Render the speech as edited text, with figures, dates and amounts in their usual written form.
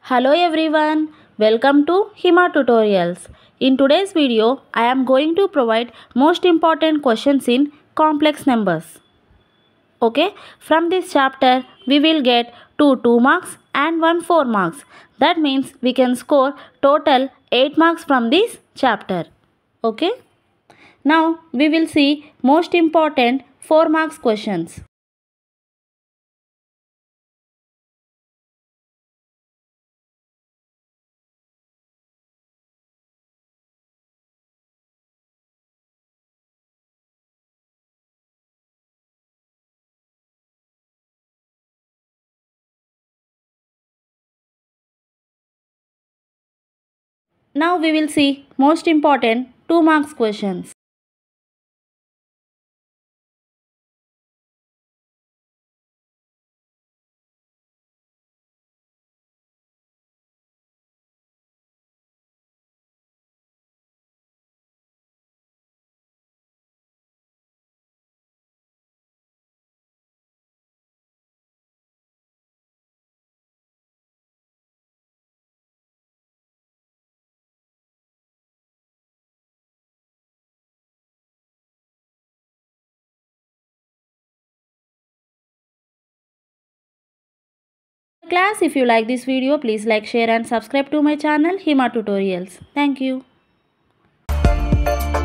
Hello everyone, welcome to Hima Tutorials. In today's video, I am going to provide most important questions in complex numbers. Okay, from this chapter, we will get 2 marks and 1 4 marks. That means we can score total 8 marks from this chapter. Okay, now we will see most important 4 marks questions. Now we will see most important 2 marks questions. Class, if you like this video, please like, share and subscribe to my channel Hima Tutorials. Thank you.